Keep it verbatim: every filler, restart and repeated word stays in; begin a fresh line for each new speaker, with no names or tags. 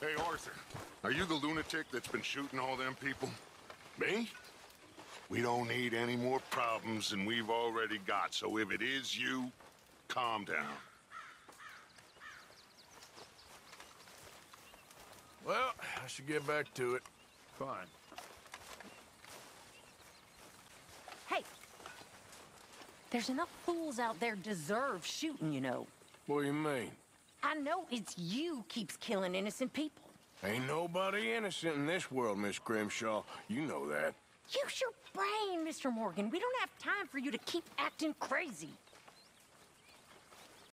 Hey, Arthur, are you the lunatic that's been shooting all them people? Me? We don't need any more problems than we've already got, so if it is you, calm down.
Well, I should get back to it.
Fine.
Hey! There's enough fools out there deserve shooting, you know.
What do you mean?
I know it's you keeps killing innocent people.
Ain't nobody innocent in this world, Miss Grimshaw. You know that.
Use your brain, Mister Morgan. We don't have time for you to keep acting crazy.